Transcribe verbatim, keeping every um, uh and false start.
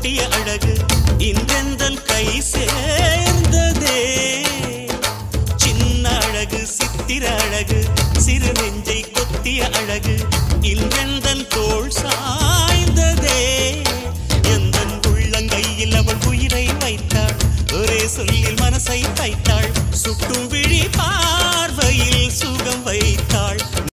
கொட்டிய அழகு இன்றெந்தன் கை சேர்ந்ததே. சின்ன அழகு சித்திர அழகு சிறு நெஞ்சை கொத்திய அழகு இன்றெந்தன் தோள் சாய்ந்ததே. எந்தன் உள்ளங்கையில் அவள் உயிரை வைத்தாள், ஒரே சொல்லில் மனசை வைத்தாள். சுட்டும் விழி பா